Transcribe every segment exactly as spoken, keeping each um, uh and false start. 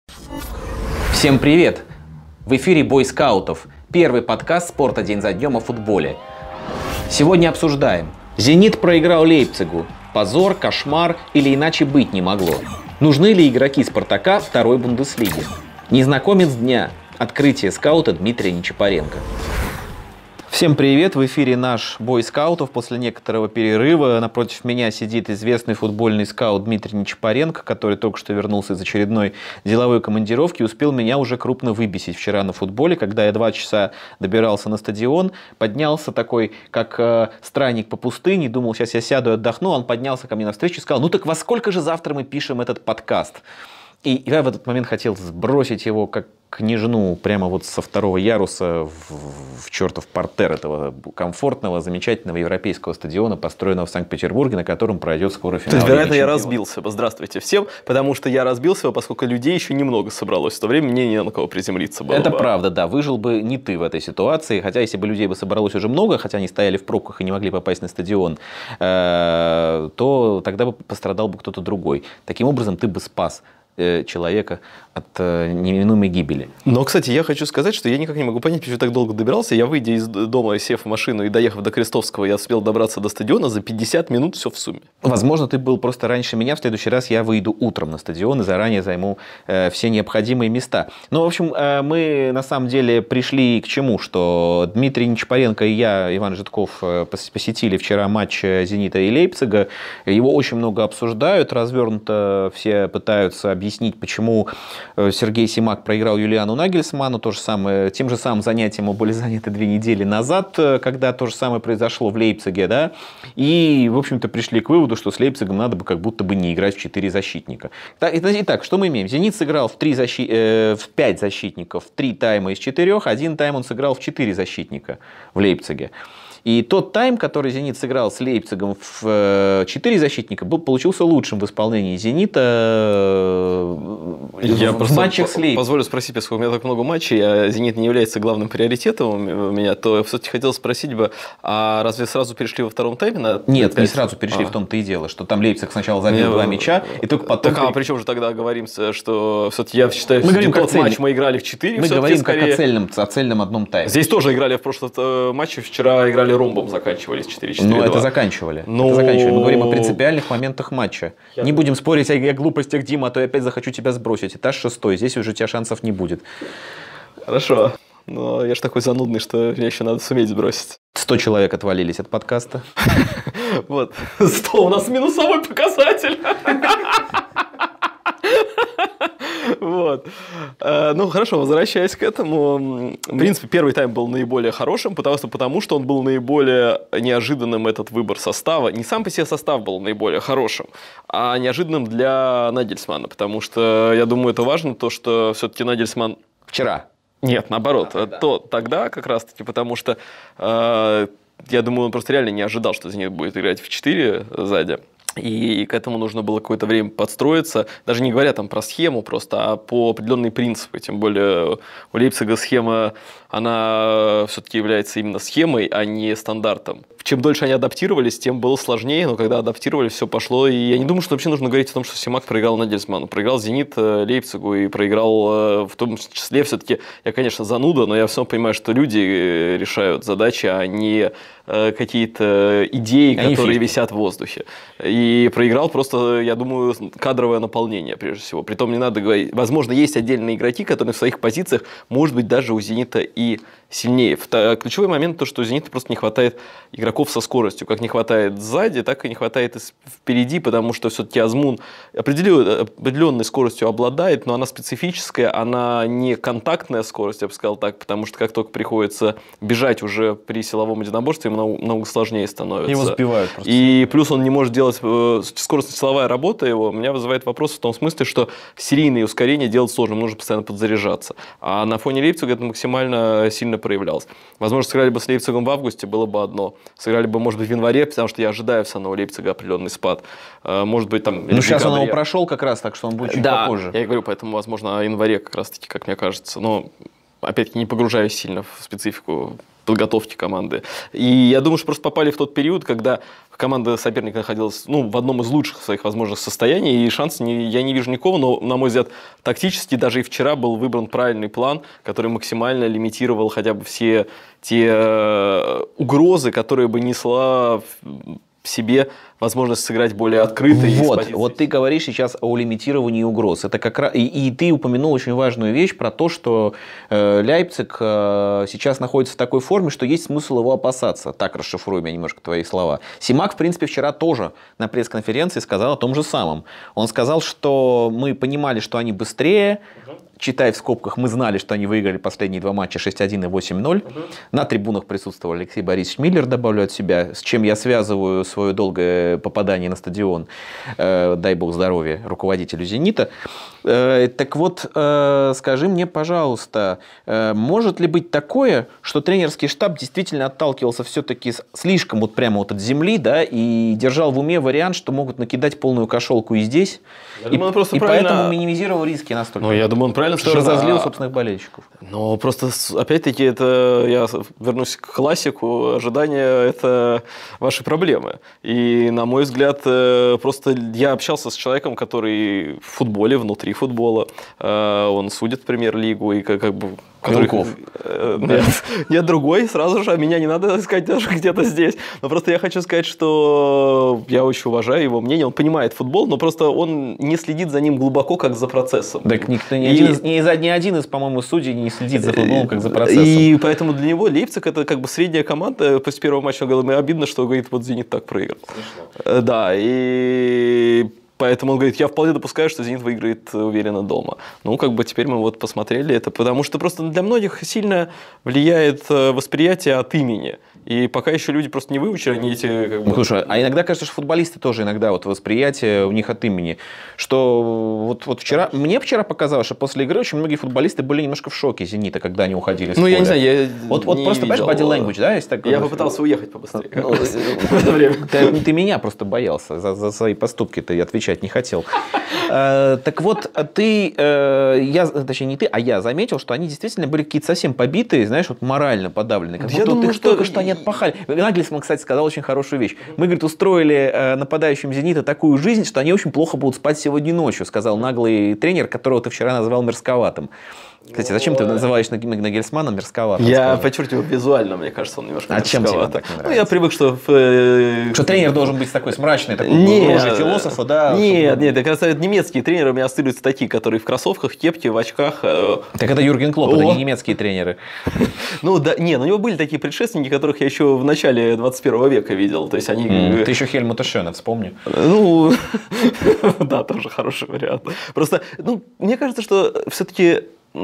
Всем привет! В эфире «Бой скаутов», первый подкаст спорта день за днем о футболе. Сегодня обсуждаем: «Зенит» проиграл Лейпцигу. Позор, кошмар или иначе быть не могло. Нужны ли игроки «Спартака» второй Бундеслиги? Незнакомец дня. Открытие скаута Дмитрия Нечапаренко. Всем привет! В эфире наш «Бой скаутов». После некоторого перерыва напротив меня сидит известный футбольный скаут Дмитрий Нечапаренко, который только что вернулся из очередной деловой командировки и успел меня уже крупно выбесить вчера на футболе, когда я два часа добирался на стадион, поднялся такой, как э, странник по пустыне, думал, сейчас я сяду и отдохну, он поднялся ко мне навстречу и сказал: ну так во сколько же завтра мы пишем этот подкаст? И я в этот момент хотел сбросить его как княжну прямо вот со второго яруса в, в чертов портер этого комфортного, замечательного европейского стадиона, построенного в Санкт-Петербурге, на котором пройдет скоро финал. То есть, вероятно, я разбился. Здравствуйте всем, потому что я разбился, поскольку людей еще немного собралось. В то время мне не на кого приземлиться было. Это бы. правда, да. Выжил бы не ты в этой ситуации, хотя если бы людей бы собралось уже много, хотя они стояли в пробках и не могли попасть на стадион, э, то тогда бы пострадал бы кто-то другой. Таким образом, ты бы спас человека от э, неминуемой гибели. Но, кстати, я хочу сказать, что я никак не могу понять, почему я так долго добирался. Я, выйдя из дома, сев в машину и доехав до Крестовского, я успел добраться до стадиона за пятьдесят минут, все в сумме. Возможно, ты был просто раньше меня. В следующий раз я выйду утром на стадион и заранее займу э, все необходимые места. Ну, в общем, э, мы на самом деле пришли к чему? Что Дмитрий Нечапаренко и я, Иван Житков, э, посетили вчера матч «Зенита» и Лейпцига. Его очень много обсуждают, развернуто все пытаются объяснить, почему Сергей Симак проиграл Юлиану Нагельсману. То же самое, тем же самым занятием мы были заняты две недели назад, когда то же самое произошло в Лейпциге. Да? И, в общем-то, пришли к выводу, что с Лейпцигом надо бы как будто бы не играть в четыре защитника. Итак, что мы имеем? «Зенит» сыграл в, три защи... э, в пять защитников, в три тайма из четырех. Один тайм он сыграл в четыре защитника в Лейпциге. И тот тайм, который «Зенит» сыграл с Лейпцигом в четыре защитника, был, получился лучшим в исполнении «Зенита» я в матчах с Лейпцигом. Позволю спросить, поскольку у меня так много матчей, а «Зенит» не является главным приоритетом у меня, то я все-таки хотел спросить бы, а разве сразу перешли во втором тайме? На Нет, пять? не сразу перешли, а. в том-то и дело, что там Лейпциг сначала забил не, два мяча, и только потом... Так, а при чем же тогда говоримся, что все-таки я считаю, мы что в тот цель... матч мы играли в четыре. Мы говорим скорее... как о цельном, о цельном одном тайме. Здесь тоже играли в прошлом матче, вчера играли ромбом, заканчивали. Ну, это заканчивали. Но... это заканчивали. Мы говорим о принципиальных моментах матча. Я не будем спорить о, о глупостях, Дима, а то я опять захочу тебя сбросить. Этаж шестой, здесь уже у тебя шансов не будет. Хорошо. Но я же такой занудный, что мне еще надо суметь сбросить. Сто человек отвалились от подкаста. Вот. Сто у нас минусовой показатель. Вот. Ну, хорошо, возвращаясь к этому. В принципе, первый тайм был наиболее хорошим, потому что, потому что он был наиболее неожиданным, этот выбор состава. Не сам по себе состав был наиболее хорошим, а неожиданным для Нагельсмана. Потому что, я думаю, это важно, то, что все-таки Нагельсман... Вчера. Нет, наоборот. А, тогда. То, тогда как раз-таки, потому что, э, я думаю, он просто реально не ожидал, что «Зенит» будет играть в четыре сзади. И к этому нужно было какое-то время подстроиться, даже не говоря там про схему просто, а по определенные принципы. Тем более у Лейпцига схема, она все-таки является именно схемой, а не стандартом. Чем дольше они адаптировались, тем было сложнее, но когда адаптировались, все пошло. И я не думаю, что вообще нужно говорить о том, что Симак проиграл Нагельсману. Проиграл «Зенит» Лейпцигу и проиграл в том числе все-таки, я, конечно, зануда, но я все равно понимаю, что люди решают задачи, а не какие-то идеи, они которые фишки. Висят в воздухе. И проиграл просто, я думаю, кадровое наполнение, прежде всего. Притом не надо говорить, возможно, есть отдельные игроки, которые в своих позициях, может быть, даже у «Зенита» и сильнее. Ключевой момент то, что у «Зенита» просто не хватает игроков со скоростью. Как не хватает сзади, так и не хватает и впереди, потому что все-таки Азмун определенной скоростью обладает, но она специфическая, она не контактная скорость, я бы сказал так, потому что как только приходится бежать уже при силовом единоборстве, ему намного сложнее становится. Его сбивают просто. И плюс он не может делать... Скоростно-силовая работа его меня вызывает вопрос в том смысле, что серийные ускорения делать сложно, нужно постоянно подзаряжаться. А на фоне Лейпцига это максимально сильно проявлялось. Возможно, сыграли бы с Лейпцигом в августе, было бы одно. Сыграли бы, может быть, в январе, потому что я ожидаю все равно у Лейпцига определенный спад. Может быть, там... Ну, сейчас он его прошел как раз, так что он будет чуть да, попозже. Я и говорю, поэтому, возможно, о январе как раз-таки, как мне кажется. Но, опять-таки, не погружаюсь сильно в специфику подготовки команды. И я думаю, что просто попали в тот период, когда команда соперника находилась ну, в одном из лучших своих возможных состояний, и шансов не, я не вижу никого, но, на мой взгляд, тактически даже и вчера был выбран правильный план, который максимально лимитировал хотя бы все те э, угрозы, которые бы несла в себе возможность сыграть более открыто. Вот, вот ты говоришь сейчас о лимитировании угроз. Это как раз, и, и ты упомянул очень важную вещь про то, что э, Лейпциг э, сейчас находится в такой форме, что есть смысл его опасаться. Так расшифруем я немножко твои слова. Симак, в принципе, вчера тоже на пресс-конференции сказал о том же самом. Он сказал, что мы понимали, что они быстрее, читай в скобках, мы знали, что они выиграли последние два матча шесть один и восемь ноль. Uh-huh. На трибунах присутствовал Алексей Борисович Миллер, добавлю от себя, с чем я связываю свое долгое попадание на стадион. Э, дай бог здоровья руководителю «Зенита». Э, так вот, э, скажи мне, пожалуйста, э, может ли быть такое, что тренерский штаб действительно отталкивался все-таки слишком вот прямо вот от земли, да, и держал в уме вариант, что могут накидать полную кошелку и здесь, я и, думаю, просто и правильно... поэтому минимизировал риски настолько? Ну, я думаю, он правильно что разозлил а... собственных болельщиков. Но просто, опять-таки, это я вернусь к классику. Ожидания – это ваши проблемы. И, на мой взгляд, просто я общался с человеком, который в футболе, внутри футбола. Он судит премьер-лигу и как, как бы... Который... Нет, нет, другой, сразу же, а меня не надо искать даже где-то здесь. Но просто я хочу сказать, что я очень уважаю его мнение, он понимает футбол, но просто он не следит за ним глубоко, как за процессом. Так никто, ни, и... один из, ни, ни один из, по-моему, судей не следит за футболом, как за процессом. И поэтому для него Лейпциг это как бы средняя команда. После первого матча он говорил, мне обидно, что говорит, вот «Зенит» так проиграл. Смешно. Да, и... Поэтому он говорит, я вполне допускаю, что «Зенит» выиграет уверенно дома. Ну, как бы теперь мы вот посмотрели это, потому что просто для многих сильно влияет восприятие от имени. И пока еще люди просто не выучили, они эти... Как бы... Ну, слушай, а иногда кажется, что футболисты тоже иногда вот восприятие у них от имени. Что вот, вот вчера... Мне вчера показалось, что после игры очень многие футболисты были немножко в шоке «Зенита», когда они уходили с Ну, поля. я не знаю, я Вот, вот не просто, видел. понимаешь, body language, да? Есть такое? Я попытался уехать побыстрее. Ну, в это время. Ты, ты меня просто боялся. За, за свои поступки ты отвечать не хотел. Так вот, ты... Я, точнее, не ты, а я заметил, что они действительно были какие-то совсем побитые, знаешь, вот морально подавленные. Как будто вот их только что они отпахали. Нагельсман, кстати, сказал очень хорошую вещь. Мы, говорит, устроили э, нападающим «Зенита» такую жизнь, что они очень плохо будут спать сегодня ночью, сказал наглый тренер, которого ты вчера назвал мерзковатым. Кстати, зачем ты называешь Нагельсмана мерзковатым? Я подчеркиваю визуально, мне кажется, он немножко А чем тебе так не нравится? Ну, я привык, что... В... Что тренер должен быть такой смрачный, такой рожей философа, да? Нет, чтобы... нет, как раз немецкие тренеры у меня ассоциируются такие, которые в кроссовках, кепке, в очках. Так это Юрген Клопп, это не немецкие тренеры. Ну да, не, у него были такие предшественники, которых я еще в начале двадцать первого века видел. То есть они... Mm. Ты еще Хельмута Шена вспомни. Ну, да, тоже хороший вариант. Просто, ну, мне кажется, что все-таки...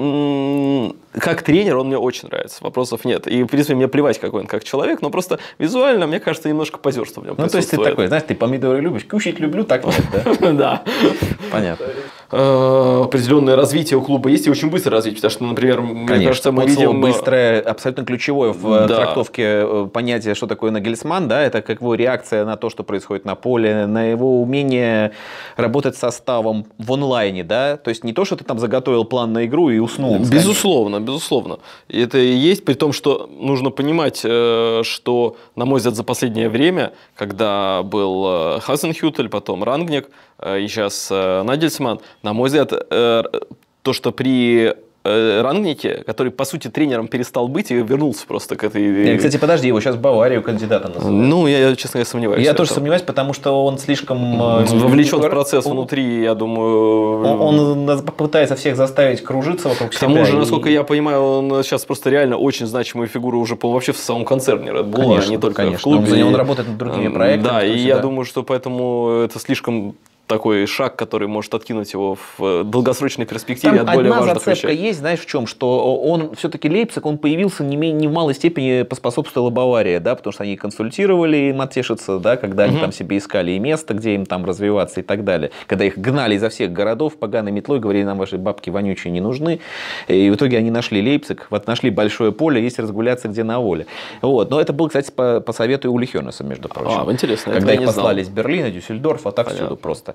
Как тренер он мне очень нравится, вопросов нет. И, в принципе, мне плевать, какой он как человек, но просто визуально, мне кажется, немножко позерство в нем Ну, то есть ты такой, знаешь, ты помидоры любишь, кушать люблю, так нет, да? Да. Понятно. Определенное развитие у клуба есть и очень быстрое развитие, потому что, например, мне кажется, мы видим... быстрое, абсолютно ключевое в трактовке понятие, что такое Нагельсман, да, это как его реакция на то, что происходит на поле, на его умение работать с составом в онлайне, да, то есть не то, что ты там заготовил план на игру и уснул. Безусловно, безусловно. И это и есть, при том, что нужно понимать, что, на мой взгляд, за последнее время, когда был Хазенхютель, потом Рангник, и сейчас Нагельсман, на мой взгляд, то, что при Рангнике, который, по сути, тренером перестал быть и вернулся просто к этой... Я, кстати, подожди, его сейчас в Баварию кандидатом называют. Ну, я, честно говоря, сомневаюсь. Я тоже сомневаюсь, потому что он слишком... Вовлечен в процесс он, внутри, я думаю... Он, он пытается всех заставить кружиться вокруг себя. К тому же, и... насколько я понимаю, он сейчас просто реально очень значимая фигура уже по, вообще в самом концерне Red Bull, конечно, а не только конечно. в клубе. Он, он работает над другими проектами. Да, и я думаю, что поэтому это слишком... такой шаг, который может откинуть его в долгосрочной перспективе Там от более одна важных зацепка вещей. есть, знаешь, в чем? Что он все-таки Лейпциг, он появился не, не в малой степени поспособствовала Бавария, да, потому что они консультировали им отешиться, да, когда они угу. там себе искали и место, где им там развиваться и так далее. Когда их гнали изо всех городов поганой метлой, говорили, нам ваши бабки вонючие не нужны. И в итоге они нашли Лейпциг, вот нашли большое поле, есть разгуляться где на воле. Вот. Но это было, кстати, по, по совету Ули Хёнеса, между прочим. А, интересно. Когда их послали из Берлина, Дюссельдорфа, отовсюду просто.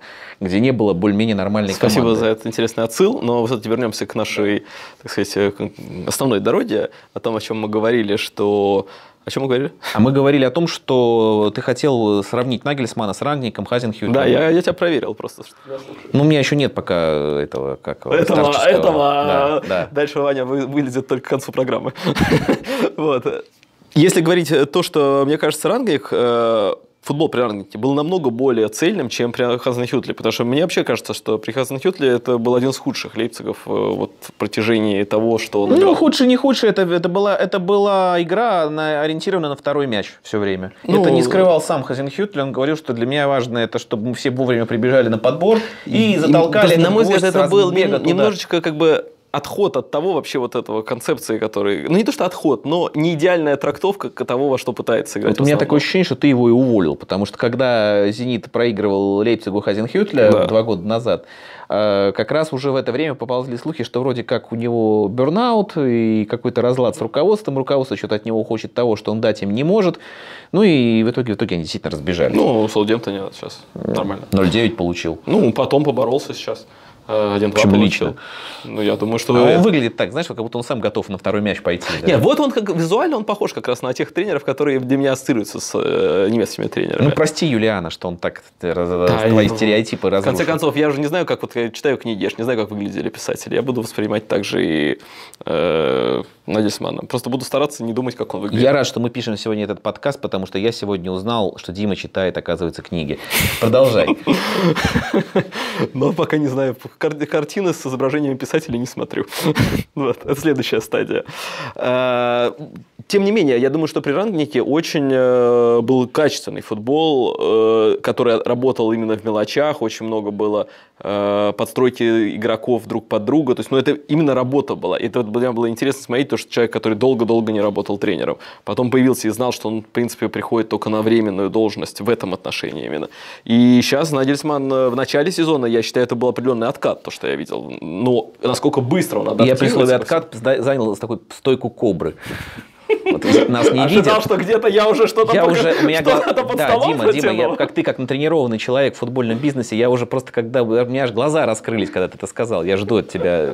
где не было более-менее нормальной Спасибо команды. за этот интересный отсыл, но все-таки вернемся к нашей, так сказать, основной дороге, о том, о чем мы говорили, что... О чем мы говорили? А мы говорили о том, что ты хотел сравнить Нагельсмана с Рангником, Хазенхютлем. Да, я, я тебя проверил просто. Ну, у меня еще нет пока этого, как Этого, этого. Да, да. Дальше Ваня вы, вылезет только к концу программы. Вот. Если говорить то, что, мне кажется, Рангник... Футбол при Рангнике был намного более цельным, чем при Хазенхютле, потому что мне вообще кажется, что при Хазенхютле это был один из худших Лейпцигов вот, в протяжении того, что он Ну, играл. худший, не худший, это, это, была, это была игра, на, ориентирована на второй мяч все время. Ну, это не скрывал сам Хазенхютль, он говорил, что для меня важно, это, чтобы мы все вовремя прибежали на подбор и затолкали. И, на мой взгляд, это был бега немножечко как бы... отход от того вообще вот этого концепции, который... Ну, не то, что отход, но не идеальная трактовка того, во что пытается играть. Вот у меня такое ощущение, что ты его и уволил, потому что когда «Зенит» проигрывал Лейпцигу Хазенхютля да. два года назад, как раз уже в это время поползли слухи, что вроде как у него бёрнаут и какой-то разлад с руководством, руководство что-то от него хочет того, что он дать им не может, ну и в итоге, в итоге они действительно разбежались. Ну, в Саутгемптоне сейчас нормально. ноль девять получил. Ну, потом поборолся сейчас. один-два Почему лично? Ну, я думаю, что... А он выглядит так, знаешь, как будто он сам готов на второй мяч пойти. Да? Нет, вот он как визуально он похож как раз на тех тренеров, которые для меня ассоциируются с э, немецкими тренерами. Ну, прости, Юлиана, что он так да, твои ну, стереотипы разрушил. В конце концов, я уже не знаю, как вот я читаю книги, я же не знаю, как выглядели писатели. Я буду воспринимать так же и э, Нагельсмана. Просто буду стараться не думать, как он выглядит. Я рад, что мы пишем сегодня этот подкаст, потому что я сегодня узнал, что Дима читает, оказывается, книги. Продолжай. Но пока не знаю. Картины с изображениями писателей не смотрю. Вот, это следующая стадия. Тем не менее, я думаю, что при Рангнике очень был качественный футбол, который работал именно в мелочах. Очень много было подстройки игроков друг под друга. То есть, ну, это именно работа была. И это для меня было интересно смотреть, то, что человек, который долго-долго не работал тренером, потом появился и знал, что он, в принципе, приходит только на временную должность в этом отношении именно. И сейчас Нагельсман в начале сезона, я считаю, это был определенный откат, то, что я видел. Но насколько быстро он адаптировался. Я при слове откат занял такую стойку кобры. Вот, нас не Ожидал, видят. что где-то я уже что-то я под, уже, у меня что-то гла... под да, столом Дима, протянул. Дима, я, как ты, как натренированный человек в футбольном бизнесе, я уже просто, когда... У меня аж глаза раскрылись, когда ты это сказал. Я жду от тебя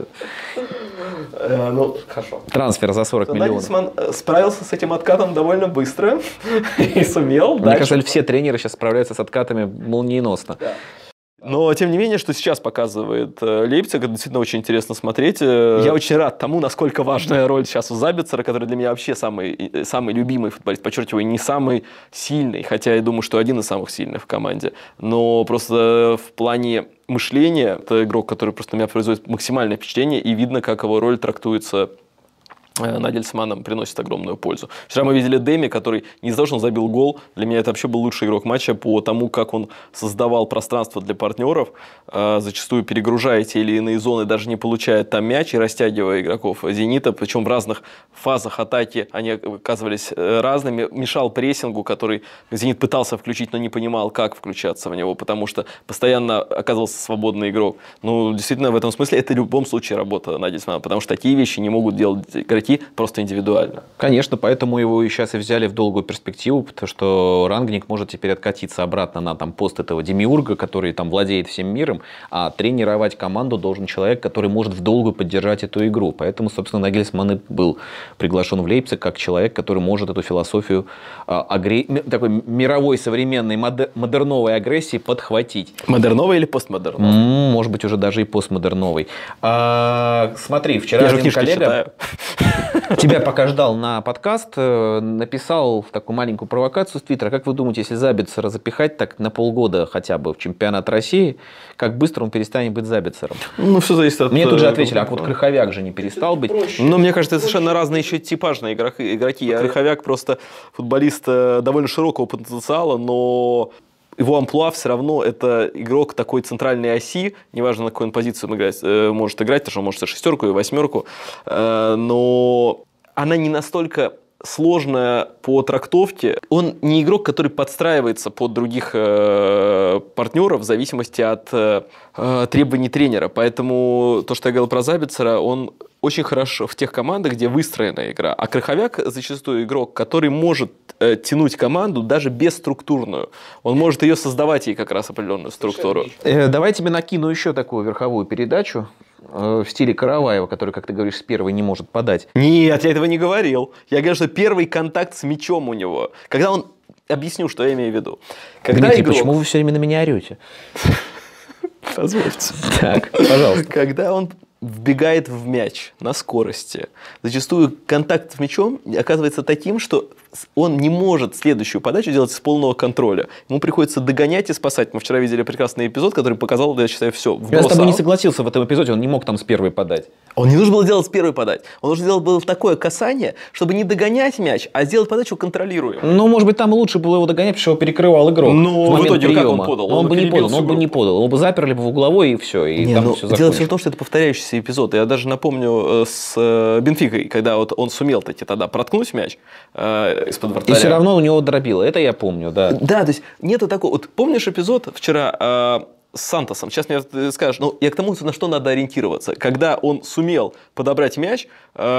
э, ну, хорошо. трансфер за сорок миллионов. Нагельсман справился с этим откатом довольно быстро и сумел. Мне дальше... кажется, все тренеры сейчас справляются с откатами молниеносно. Да. Но, тем не менее, что сейчас показывает Лейпциг, это действительно очень интересно смотреть. Я очень рад тому, насколько важная роль сейчас у Забицера, который для меня вообще самый, самый любимый футболист, подчеркиваю, не самый сильный, хотя я думаю, что один из самых сильных в команде. Но просто в плане мышления это игрок, который просто на меня производит максимальное впечатление, и видно, как его роль трактуется Нагельсманом, приносит огромную пользу. Вчера мы видели Деми, который не из-за того, что он забил гол, для меня это вообще был лучший игрок матча по тому, как он создавал пространство для партнеров, зачастую перегружая те или иные зоны, даже не получая там мяч и растягивая игроков «Зенита», причем в разных фазах атаки они оказывались разными, мешал прессингу, который «Зенит» пытался включить, но не понимал, как включаться в него, потому что постоянно оказывался свободный игрок. Ну, действительно, в этом смысле это в любом случае работа Нагельсмана, потому что такие вещи не могут делать игроки просто индивидуально. Конечно, поэтому его и сейчас и взяли в долгую перспективу, потому что Рангник может теперь откатиться обратно на там, пост этого демиурга, который там владеет всем миром, а тренировать команду должен человек, который может в долгую поддержать эту игру. Поэтому, собственно, Нагельсман и был приглашен в Лейпциг как человек, который может эту философию а, агре... такой мировой современной модер... модерновой агрессии подхватить. Модерновой или постмодерновой? М-м, может быть, уже даже и постмодерновой. А, смотри, вчера один коллега... Тебя пока ждал на подкаст, написал такую маленькую провокацию с Твиттера. Как вы думаете, если Забицера запихать так на полгода хотя бы в чемпионат России, как быстро он перестанет быть Забицером? Ну, все зависит от... Мне тут же ответили, а вот Крыховяк же не перестал быть. Ну, мне кажется, это совершенно разные еще типажные игроки. А Крыховяк просто футболист довольно широкого потенциала, но... Его амплуа все равно это игрок такой центральной оси, неважно, на какой он позицию он играть, может играть, потому что он может и шестерку, и восьмерку, но она не настолько сложная по трактовке. Он не игрок, который подстраивается под других э, партнеров в зависимости от э, требований тренера. Поэтому то, что я говорил про Забицера, он очень хорошо в тех командах, где выстроена игра. А Краховяк зачастую игрок, который может э, тянуть команду даже бесструктурную. Он может ее создавать ей как раз определенную структуру. Э, давай тебе накину еще такую верховую передачу э, в стиле Караваева, который, как ты говоришь, с первой не может подать. Нет, я этого не говорил. Я говорю, что первый контакт с мячом у него. Когда он... Объясню, что я имею в виду. Когда Дмитрий, игрок... почему вы все время на меня орете? Позвольте. Так, пожалуйста. Когда он вбегает в мяч на скорости, зачастую контакт с мячом оказывается таким, что он не может следующую подачу делать с полного контроля. Ему приходится догонять и спасать. Мы вчера видели прекрасный эпизод, который показал, я считаю, все. Я с тобой не согласился в этом эпизоде, он не мог там с первой подать. Он не нужно было делать с первой подать. Он нужно сделать было такое касание, чтобы не догонять мяч, а сделать подачу контролируемой. Ну, может быть, там лучше было его догонять, потому что его перекрывал игрок. Ну, в, в итоге как он подал? Он, он бы не подал, он бы не подал. Он бы заперли бы в угловой и все. И не, там ну, все дело все в том, что это повторяющийся эпизод. Я даже напомню с э, Бенфикой, когда вот он сумел таки тогда проткнуть мяч э, из-под вратаря. И все равно у него дробило. Это я помню, да. Да, то есть нету такого. Вот помнишь эпизод вчера э, с Сантосом? Сейчас мне ты скажешь, ну, я к тому, на что надо ориентироваться. Когда он сумел подобрать мяч,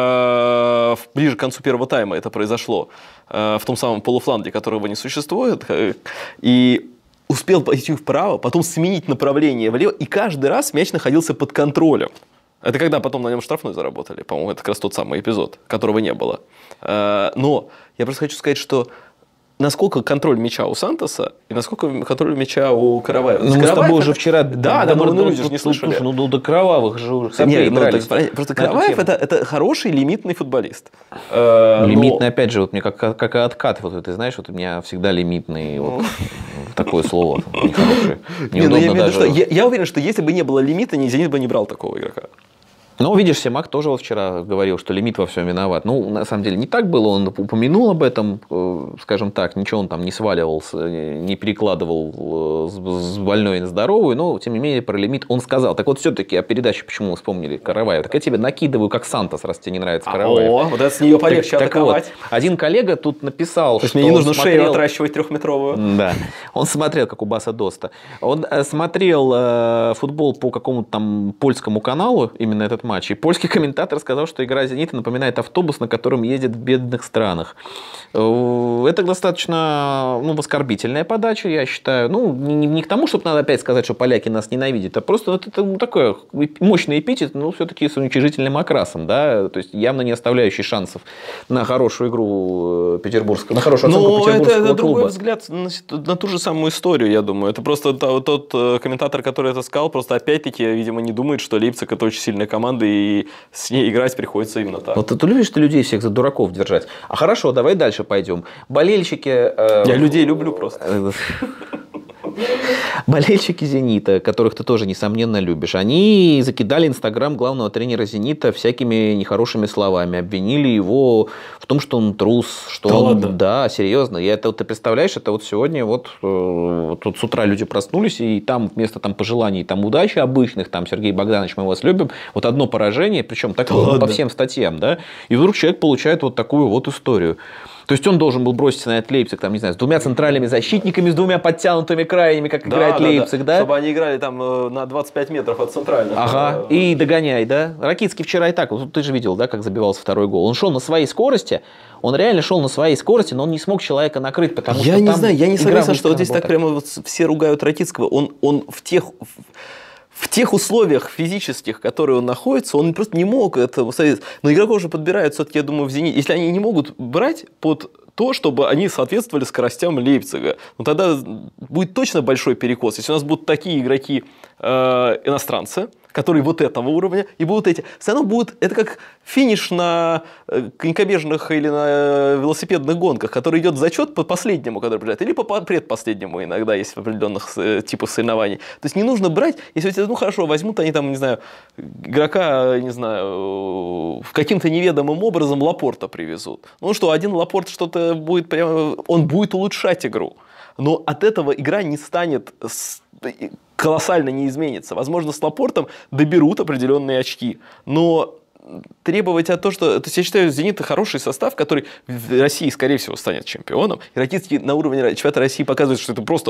э, ближе к концу первого тайма это произошло, э, в том самом полуфланге, которого не существует, э, и успел пойти вправо, потом сменить направление влево, и каждый раз мяч находился под контролем. Это когда потом на нем штрафной заработали. По-моему, это как раз тот самый эпизод, которого не было. Э, но я просто хочу сказать, что насколько контроль мяча у Сантоса и насколько контроль мяча у Караваева. Ну, мы с тобой уже это... вчера... Да, да, но люди же не слышали. Ну, ну, до Кровавых же уже Нет, ну, так, просто Караваев это, это хороший лимитный футболист. Э, лимитный, но... опять же, вот мне как, как и откат. Вот, ты знаешь, вот у меня всегда лимитный вот, такое слово нехорошее. Неудобно даже. Я, я уверен, что если бы не было лимита, Зенит бы не брал такого игрока. Ну, видишь, Семак тоже вот вчера говорил, что лимит во всем виноват. Ну, на самом деле, не так было. Он упомянул об этом, скажем так, ничего он там не сваливал, не перекладывал с больной на здоровую, но, тем не менее, про лимит он сказал. Так вот, все-таки о передаче, почему мы вспомнили Караваева. Так я тебе накидываю, как Сантос, раз тебе не нравится Караваев. О, вот это с нее полегче так, атаковать. Так вот, один коллега тут написал, То есть что мне не нужно смотрел... шею отращивать трехметровую. Да. Он смотрел, как у Баса Доста. Он смотрел э, футбол по какому-то там польскому каналу, именно этот матч, и польский комментатор сказал, что игра «Зенита» напоминает автобус, на котором ездят в бедных странах. Это достаточно ну, оскорбительная подача, я считаю. Ну, не, не к тому, чтобы надо опять сказать, что поляки нас ненавидят, а просто это, это ну, такой мощный эпитет, но все-таки с уничижительным окрасом, да, то есть явно не оставляющий шансов на хорошую игру петербургского, на хорошую оценку но петербургского это, это клуба. Другой взгляд на, на ту же самую историю, я думаю. Это просто тот, тот комментатор, который это сказал, просто опять-таки, видимо, не думает, что Лейпциг это очень сильная команда, и с ней играть приходится именно так. Вот ты любишь ты людей всех за дураков держать. А хорошо, давай дальше пойдем. Болельщики... Э, я людей люблю просто. Болельщики «Зенита», которых ты тоже, несомненно, любишь, они закидали Инстаграм главного тренера «Зенита» всякими нехорошими словами. Обвинили его в том, что он трус, что да он... ладно? Да, серьезно. Я это, вот, ты представляешь, это вот сегодня вот, вот, вот с утра люди проснулись, и там вместо там, пожеланий там, удачи обычных, там, Сергей Богданович, мы вас любим, вот одно поражение, причем такое да по всем статьям, да, и вдруг человек получает вот такую вот историю. То есть он должен был броситься на этот Лейпциг, там, не знаю, с двумя центральными защитниками, с двумя подтянутыми крайними, как да, играет да, Лейпциг, да. да? Чтобы они играли там э, на двадцать пять метров от центрального. Ага, и догоняй, да. Ракицкий вчера и так, вот ты же видел, да, как забивался второй гол. Он шел на своей скорости, он реально шел на своей скорости, но он не смог человека накрыть, потому я что не там знаю, я не согласен, что вот здесь так так прямо вот все ругают Ракицкого. Он, он в тех... В тех условиях физических, в которые он находится, он просто не мог это усадить. Но игроков уже подбирают все-таки, я думаю, в «Зените». Если они не могут брать под то, чтобы они соответствовали скоростям Лейпцига, ну тогда будет точно большой перекос. Если у нас будут такие игроки э, иностранцы, которые вот этого уровня, и будут эти. Все равно будет, это как финиш на конькобежных или на велосипедных гонках, который идет в зачет по последнему, который приезжает, или по предпоследнему иногда, есть в определенных типах соревнований. То есть не нужно брать, если у тебя, ну хорошо, возьмут они там, не знаю, игрока, не знаю, каким-то неведомым образом Лапорта привезут. Ну что, один Лапорт что-то будет прямо, он будет улучшать игру. Но от этого игра не станет колоссально не изменится. Возможно, с Лапортом доберут определенные очки. Но требовать от того, что... То есть я считаю, «Зенит» — хороший состав, который в России, скорее всего, станет чемпионом. И Ракицкий на уровне чемпионата России показывает, что это просто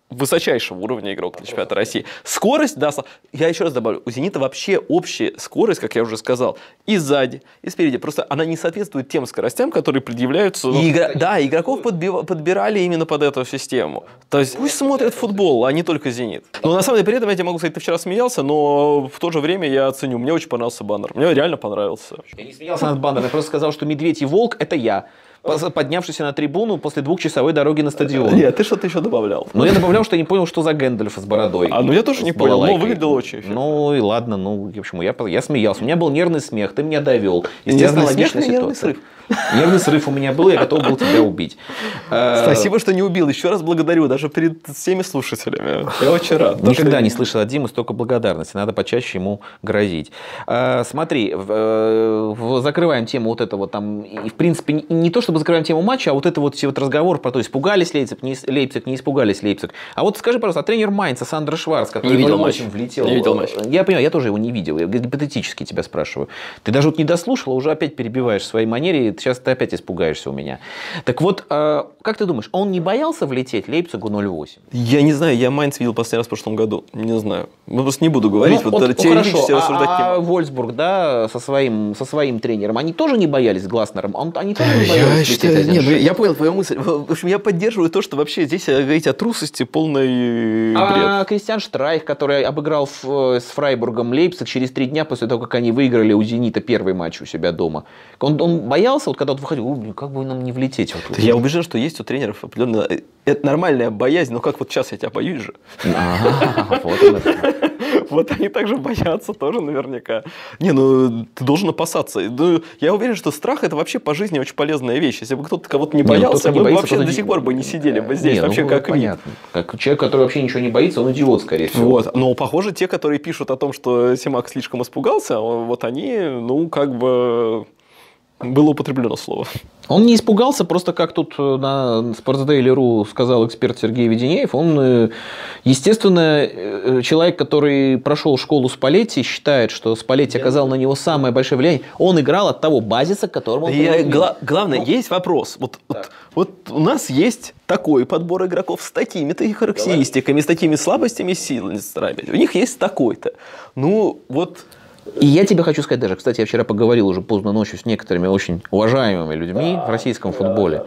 высочайшего уровня игрок для чемпионата России. Скорость, да, я еще раз добавлю, у «Зенита» вообще общая скорость, как я уже сказал, и сзади, и спереди. Просто она не соответствует тем скоростям, которые предъявляются. И игра... Да, игроков подби... подбирали именно под эту систему. То есть пусть смотрят футбол, а не только «Зенит». Но на самом деле, при этом я тебе могу сказать, ты вчера смеялся, но в то же время я оценю. Мне очень понравился баннер. Мне реально понравился. Я не смеялся над баннером, я просто сказал, что «Медведь и волк» — это я, поднявшийся на трибуну после двухчасовой дороги на стадион. Нет, ты что-то еще добавлял. Ну, я добавлял, что я не понял, что за Гэндальф с бородой. А, ну я тоже не понял, но выглядело очень эффектно. Ну и ладно, ну, почему, я, я смеялся. У меня был нервный смех, ты меня довел. Естественно, логичная ситуация. Нервный срыв. Нервный срыв у меня был, я готов был тебя убить. Спасибо, что не убил. Еще раз благодарю, даже перед всеми слушателями. Я очень рад. Никогда не слышал от Димы столько благодарности. Надо почаще ему грозить. Смотри, закрываем тему вот этого там. И в принципе, не то чтобы закрываем тему матча, а вот это вот все вот разговор про то, испугались Лейпциг, не, Лейпциг, не испугались Лейпциг. А вот скажи, пожалуйста, а тренер Майнца Сандро Шварц, который не видел матч. влетел. Не видел матч. Я понимаю, я тоже его не видел. Я гипотетически тебя спрашиваю. Ты даже вот не дослушал, а уже опять перебиваешь в своей манере. Сейчас ты опять испугаешься у меня. Так вот, э, как ты думаешь, он не боялся влететь Лейпцигу ноль восемь? Я не знаю, я Майнц видел последний раз в прошлом году. Не знаю. Ну, просто не буду говорить. Ну, вот, вот, теоретически хорошо. рассуждать а, не могу. А Вольсбург, да, со своим, со своим тренером, они тоже не боялись Гласнером? Он, они тоже не боялись я, влететь один нет, ну, я понял твою мысль. В общем, я поддерживаю то, что вообще здесь говорить о трусости полный а бред. А Кристиан Штрайх, который обыграл в, с Фрайбургом Лейпциг через три дня после того, как они выиграли у «Зенита» первый матч у себя дома. Он, он боялся, вот когда он выходил, как бы нам не влететь? Вот, я убежден, что есть у тренеров определенно... Это нормальная боязнь, но как вот сейчас я тебя боюсь же. Вот они также боятся тоже наверняка. Не, ну ты должен опасаться. Я уверен, что страх — это вообще по жизни очень полезная вещь. Если бы кто-то кого-то не боялся, мы вообще до сих пор бы не сидели бы здесь. Вообще как вид. Как человек, который вообще ничего не боится, он идиот, скорее всего. Вот. Но похоже, те, которые пишут о том, что Симак слишком испугался, вот они, ну, как бы... Было употреблено слово. Он не испугался, просто как тут на Sportsdaily.ru сказал эксперт Сергей Веденеев, он, естественно, человек, который прошел школу Спалетти, считает, что Спалетти оказал на него самое большое влияние. Он играл от того базиса, к которому он Я, гла- Главное, ну, есть вопрос. Вот, вот, вот у нас есть такой подбор игроков с такими-то характеристиками, с такими слабостями, силами. У них есть такой-то. Ну, вот... И я тебе хочу сказать даже, кстати, я вчера поговорил уже поздно ночью с некоторыми очень уважаемыми людьми в российском футболе,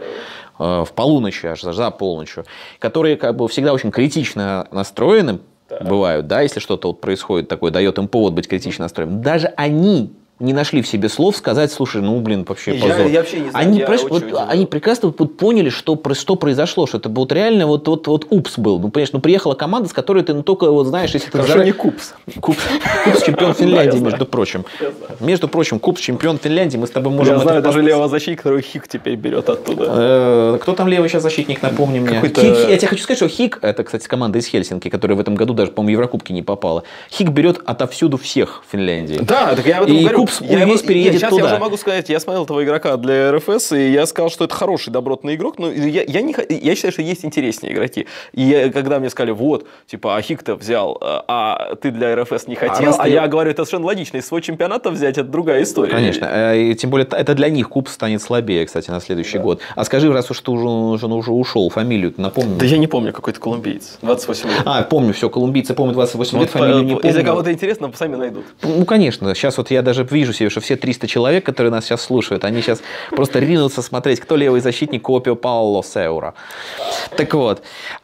в полуночь аж, за полночью, которые как бы всегда очень критично настроены бывают, да, если что-то вот происходит такое, дает им повод быть критично настроенным. Даже они не нашли в себе слов сказать, слушай, ну, блин, вообще позор. Я, я вообще не знаю, они, я вот, они прекрасно вот поняли, что, что произошло, что это вот реально вот, вот, вот упс был. Ну, понимаешь, ну, приехала команда, с которой ты ну, только, вот, знаешь, если ты... Хорошо, заранее... не купс. Купс. Купс чемпион Финляндии, между прочим. Между прочим, Купс чемпион Финляндии, мы с тобой можем... Я знаю даже левого защитника, которого Хик теперь берет оттуда. Кто там левый сейчас защитник, напомни мне. Хик, я тебе хочу сказать, что Хик, это, кстати, команда из Хельсинки, которая в этом году даже, по-моему, в Еврокубке не попала. Хик берет отовсюду всех в Финляндии. Да, так я об этом и говорю. Купс весь переедет Сейчас туда. я уже могу сказать, я смотрел этого игрока для эр эф эс, и я сказал, что это хороший, добротный игрок, но я, я, не, я считаю, что есть интереснее игроки. И я, когда мне сказали, вот, типа, а Хик-то взял, а ты для эр эф эс не хотел, а, а я говорю, это совершенно логично, из своего чемпионата взять, это другая история. Конечно, и тем более, это для них Купс станет слабее, кстати, на следующий да. год. А скажи, раз уж ты уже, уже, уже ушел, фамилию напомни. Да я не помню, какой-то колумбиец, двадцать восемь лет. А, помню, все, колумбийцы помню двадцать восемь лет, вот, фамилию не помню. Если кого-то интересно, сами найдут. Ну, конечно, сейчас вот я даже вижу себе, что все триста человек, которые нас сейчас слушают, они сейчас просто ринутся смотреть, кто левый защитник Копио Пауло Сеура. Так вот,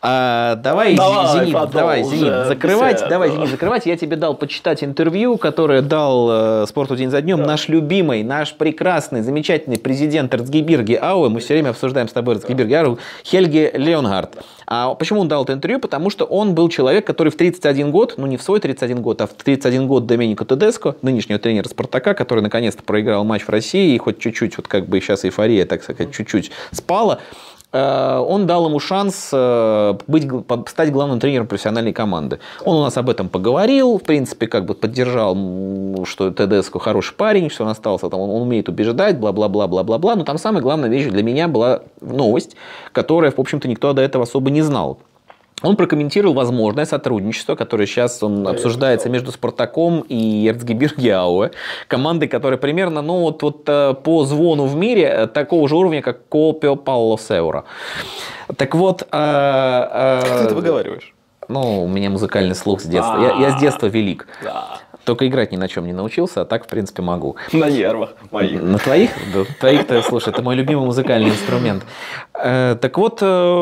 а, давай, давай, Зенит, давай, Зенит, закрывать, беседу. давай, Зенит, закрывать. Я тебе дал почитать интервью, которое дал э, «Спорту день за днем» да. наш любимый, наш прекрасный, замечательный президент Эрцгебирге Ауэ, мы все время обсуждаем с тобой Эрцгебирге Ауэ, Хельге Леонгард. А почему он дал это интервью? Потому что он был человек, который в тридцать один год, ну не в свой тридцать один год, а в тридцать один год Доменико Тедеско, нынешнего тренера «Спартака», который наконец-то проиграл матч в России, и хоть чуть-чуть, вот как бы сейчас эйфория, так сказать, чуть-чуть спала, он дал ему шанс быть, стать главным тренером профессиональной команды. Он у нас об этом поговорил, в принципе, как бы поддержал, что Тедеско хороший парень, что он остался, там, он умеет убеждать, бла-бла-бла-бла-бла-бла. Но там самая главная вещь для меня была новость, которая, в общем-то, никто до этого особо не знал. Он прокомментировал возможное сотрудничество, которое сейчас он обсуждается между «Спартаком» и Эрцгебирге Ауэ, командой, которая примерно ну, вот, вот, по звону в мире такого же уровня, как Копио Палло Сеура. Так вот... А, а, как ты это выговариваешь? Ну, у меня музыкальный слух с детства. Я, я с детства велик. Да. Только играть ни на чем не научился, а так, в принципе, могу. На нервах моих. На твоих? Да, твоих-то, слушай, это мой любимый музыкальный инструмент. Э, так вот,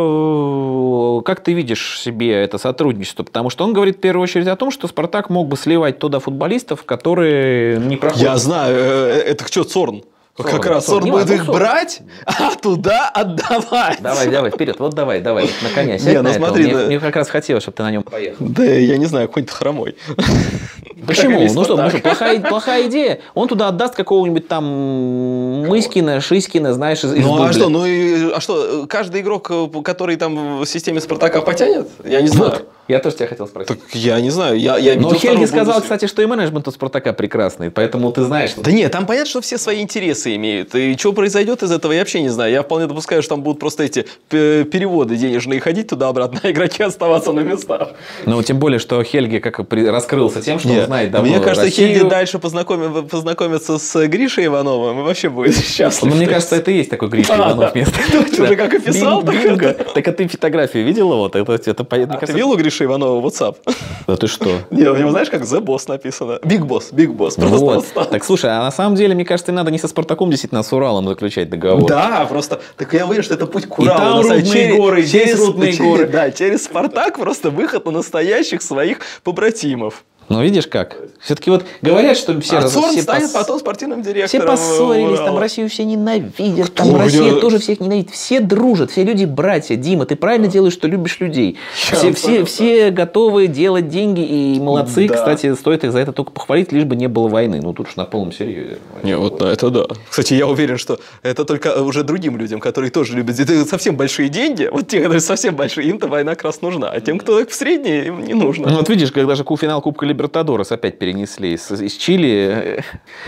э, как ты видишь себе это сотрудничество? Потому что он говорит в первую очередь о том, что «Спартак» мог бы сливать туда футболистов, которые не проходят. Я знаю, это что, Цорн? Сорн, как раз Сорн будет их Сорн. брать, а туда отдавать. Давай, давай, вперед, вот давай, давай, на коня сядь. Не, ну, на смотри, мне, да. мне как раз хотелось, чтобы ты на нем поехал. Да, я не знаю, какой-нибудь хромой. Почему? Ну что, ну что, плохая, плохая идея. Он туда отдаст какого-нибудь там Мыскина, Шиськина, знаешь, из Ну Дубля. а что, ну и, а что, каждый игрок, который там в системе «Спартака» потянет? Я не знаю. Вот. Я тоже тебя хотел спросить. Так я не знаю. Я, я Но Хельги сказал, кстати, что и менеджмент у «Спартака» прекрасный, поэтому ты знаешь. Что... Да нет, там понятно, что все свои интересы имеют. И что произойдет из этого, я вообще не знаю. Я вполне допускаю, что там будут просто эти переводы денежные ходить туда-обратно, а игроки оставаться на местах. Ну, тем более, что Хельги как раскрылся тем, что нет, он знает давно Мне кажется, Россию. Хельги дальше познакомится, познакомится с Гришей Ивановым и вообще будет счастлив. Ну, мне кажется, это и есть такой Гриша а, Иванов да. место. Ты уже как описал. Бинго. Так а ты фотографию видел его? Это, это, а кажется... ты видел у Гриши Иванова WhatsApp? Да ты что? Нет, у него знаешь, как The Boss написано? Big Boss, Big Boss. Вот. Так слушай, а на самом деле, мне кажется, надо не со «Спартаком», действительно, а с «Уралом» заключать договор. Да, просто, так я уверен, что это путь к Уралу. И там рудные через, горы, через, здесь рудные через, горы. Да, через «Спартак» просто выход на настоящих своих побратимов. Ну, видишь как? Все-таки вот говорят, что все... А Цорн все станет пос... потом спортивным директором. Все поссорились, Урала. там Россию все ненавидят, Кто? там Россия Я... тоже всех ненавидит. Все дружат, все люди братья. Дима, ты правильно делаешь, что любишь людей. Все, все, все готовы делать деньги и молодцы. Да. Кстати, стоит их за это только похвалить, лишь бы не было войны. Ну, тут уж на полном серьезе. Не, вот на это да. Кстати, я уверен, что это только уже другим людям, которые тоже любят. Это совсем большие деньги. Вот те, которые совсем большие, им-то война как раз нужна. А тем, кто в средней, им не нужно. Ну, вот видишь, когда же финал Кубка Либертадорес опять перенесли из, из Чили,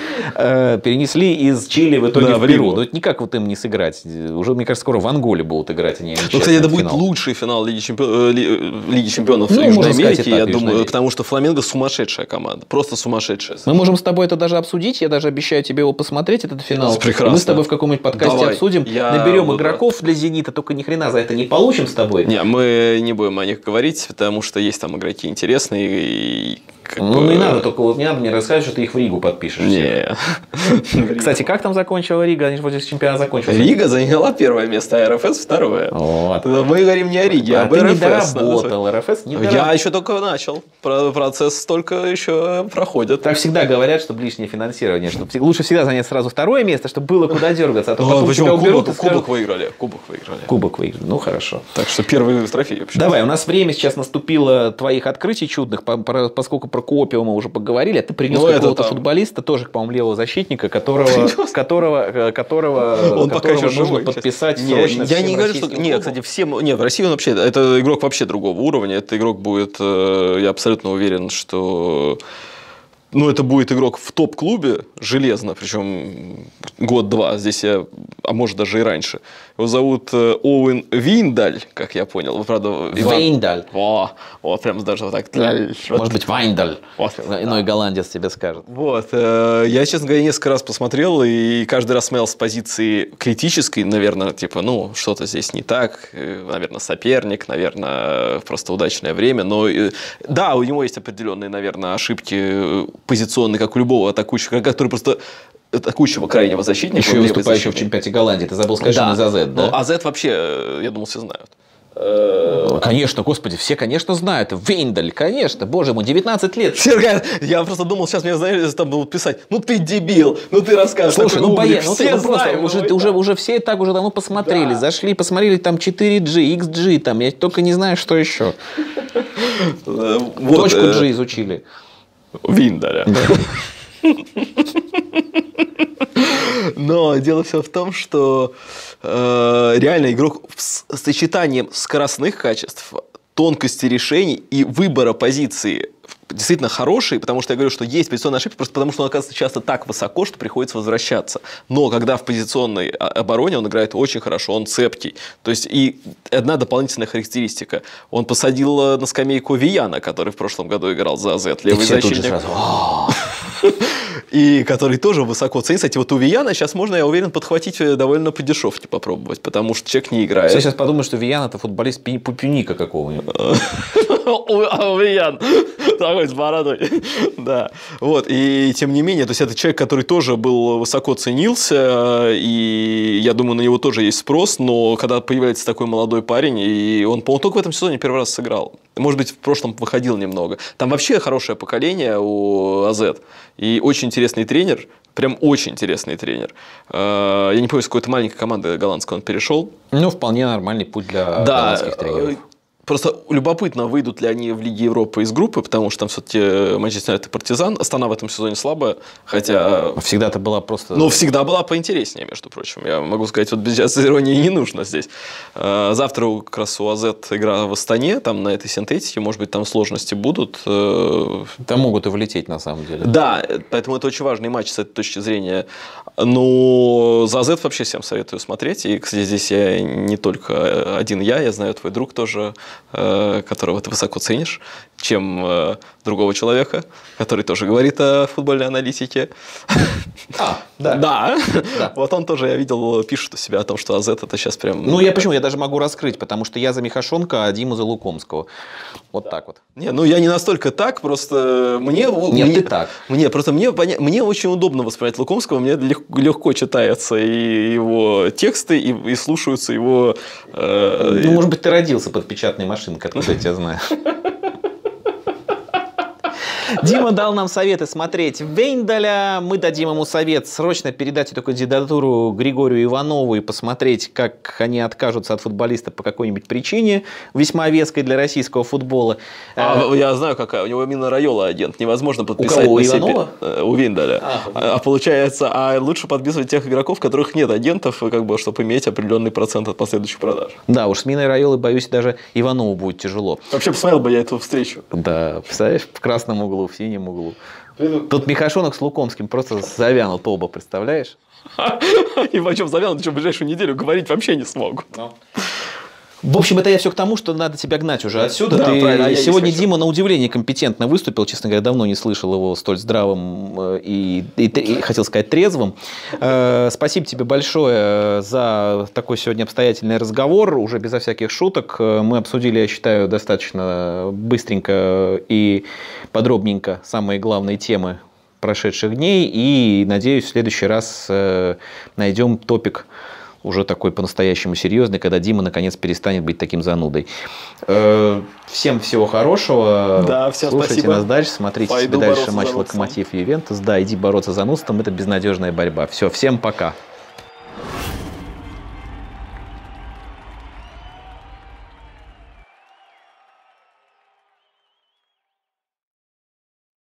э, перенесли из Чили в итоге да, в Перу. Ну, это никак вот им не сыграть. Уже, мне кажется, скоро в Анголе будут играть. Они, ну, кстати, это будет финал. Лучший финал Лиги, чемпион, Лиги чемпионов ну, Южной Америки, сказать, я думаю, Америки. Потому что Фламенго сумасшедшая команда. Просто сумасшедшая. Мы можем с тобой это даже обсудить. Я даже обещаю тебе его посмотреть, этот финал. Прекрасно. Мы с тобой в каком-нибудь подкасте Давай. обсудим. Я Наберем буду... игроков для «Зенита», только ни хрена за это не получим с тобой. Не, мы не будем о них говорить, потому что есть там игроки интересные и... Как ну, бы... не надо, только вот не надо мне рассказывать, что ты их в Ригу подпишешь. Не. Кстати, как там закончила Рига? Они же вроде чемпионат закончился. Рига заняла первое место, а эр эф эс второе. Вот. Мы говорим не о Риге, а об эр эф эс. Ты не доработал, эр эф эс не доработал. Я еще только начал. Процесс только еще проходит. Так всегда говорят, что лишнее финансирование. Что лучше всегда занять сразу второе место, чтобы было куда дергаться. А то потом почему? Тебя уберут кубок, скажут... кубок выиграли. Кубок выиграли. Кубок выиграли. Ну, хорошо. Так что первый трофей вообще. Давай, у нас время сейчас наступило твоих открытий чудных, поскольку про Копио мы уже поговорили, а ты принес ну, какого-то там... футболиста, тоже, по-моему, левого защитника, которого, которого, которого, он которого пока еще нужно живой. подписать не, срочно. Я не говорю, что... Нет, кстати, всем... Нет, в России он вообще... Это игрок вообще другого уровня. Это игрок будет... Я абсолютно уверен, что... Ну, это будет игрок в топ-клубе, железно, причем год-два, здесь я, а может даже и раньше. Его зовут Оуэн Вейндаль, как я понял. Правда, Вейндаль. Во, вот прям даже вот так. Может быть, Вайндаль. Вот. Иной голландец тебе скажет. Вот. Я, честно говоря, несколько раз посмотрел, и каждый раз смотрел с позиции критической, наверное, типа, ну, что-то здесь не так, наверное, соперник, наверное, просто удачное время. Но да, у него есть определенные, наверное, ошибки позиционный, как у любого атакующего, который просто атакующего крайнего защитника. Еще и выступающего в чемпионате Голландии. Ты забыл сказать, да. что он из АЗ, да? Ну, АЗ вообще, я думал, все знают. Конечно, господи, все, конечно, знают. Вейндаль, конечно, боже мой, девятнадцать лет. Я просто думал, сейчас мне, знаешь, там будут писать, ну ты дебил, ну ты расскажешь. Слушай, ну, боя, ну, все ну просто, уже, его, уже, уже все и так уже давно посмотрели, да. Зашли, посмотрели там четыре джи, икс джи, там, я только не знаю, что еще. Точку G изучили. Виндаля. Да. Но дело все в том, что э, реально игрок с сочетанием скоростных качеств, тонкости решений и выбора позиции действительно хороший, потому что я говорю, что есть позиционные ошибки, просто потому что он оказывается часто так высоко, что приходится возвращаться. Но когда в позиционной обороне он играет очень хорошо, он цепкий. То есть и одна дополнительная характеристика. Он посадил на скамейку Вияна, который в прошлом году играл за АЗ, левый защитник. И который тоже высоко ценится. Кстати, вот у Вияна сейчас можно, я уверен, подхватить довольно по дешевке попробовать, потому что человек не играет. Я сейчас подумаю, что Виян это футболист Пупюника какого-нибудь. А Виян такой с бородой. Да. Вот. И тем не менее, то есть это человек, который тоже был высоко ценился, и я думаю, на него тоже есть спрос, но когда появляется такой молодой парень, и он, по-моему, только в этом сезоне первый раз сыграл. Может быть, в прошлом выходил немного. Там вообще хорошее поколение у АЗ. И очень интересный тренер. Прям очень интересный тренер. Я не помню, с какой-то маленькой команды голландской он перешел. Ну, вполне нормальный путь для да, голландских тренеров. Просто любопытно, выйдут ли они в Лиге Европы из группы, потому что там все-таки Манчестер Юнайтед и Партизан. Астана в этом сезоне слабая, хотя... Всегда-то была просто... Ну, всегда была поинтереснее, между прочим. Я могу сказать, вот без иронии не нужно здесь. Завтра как раз у АЗ игра в Астане, там на этой синтетике, может быть, там сложности будут. Там могут и влететь, на самом деле. Да, поэтому это очень важный матч с этой точки зрения. Но за АЗ вообще всем советую смотреть. И, кстати, здесь я не только один я, я знаю, твой друг тоже, которого ты высоко ценишь, чем э, другого человека, который тоже говорит о футбольной аналитике. А, да. Да. да. Вот он тоже, я видел, пишет у себя о том, что АЗ это сейчас прям... Ну, я почему? Я даже могу раскрыть, потому что я за Михашонка, а Дима за Лукомского. Вот да. так вот. Не, ну я не настолько так, просто мне... Нет, мне, ты так. Мне, просто мне, мне очень удобно воспринимать Лукомского, мне легко, легко читается и его тексты, и, и слушаются его... Э, ну, может быть, ты родился под печатной машинкой, откуда я тебя знаю. Дима дал нам советы смотреть Вейндаля. Мы дадим ему совет срочно передать эту кандидатуру Григорию Иванову и посмотреть, как они откажутся от футболиста по какой-нибудь причине, весьма веской для российского футбола. А, я знаю, какая. У него именно Райола агент. Невозможно подписать. У кого? У на Иванова? Себе, у Вейндаля. А, а, а получается, а лучше подписывать тех игроков, у которых нет агентов, как бы, чтобы иметь определенный процент от последующих продаж. Да, уж с Миной Райолой, боюсь, даже Иванову будет тяжело. Вообще посмотрел бы я эту встречу. Да, представляешь, в красном углу, в синем углу. Тут Михашонок с Лукомским просто завянут оба, представляешь? И почем завянут, еще в ближайшую неделю говорить вообще не смогут. В общем, это я все к тому, что надо тебя гнать уже отсюда. Да, Ты... правильно, Сегодня Дима на удивление компетентно выступил. Честно говоря, давно не слышал его столь здравым и, и, и хотел сказать, трезвым. Э, спасибо тебе большое за такой сегодня обстоятельный разговор. Уже безо всяких шуток. Мы обсудили, я считаю, достаточно быстренько и подробненько самые главные темы прошедших дней. И, надеюсь, в следующий раз э, найдем топик уже такой по-настоящему серьезный, когда Дима наконец перестанет быть таким занудой. Всем всего хорошего. Да, всем Слушайте спасибо. нас дальше, смотрите Пойду себе дальше матч Локомотив Локомотив и Ювентус. Да, иди бороться за Нустом, это безнадежная борьба. Все, всем пока.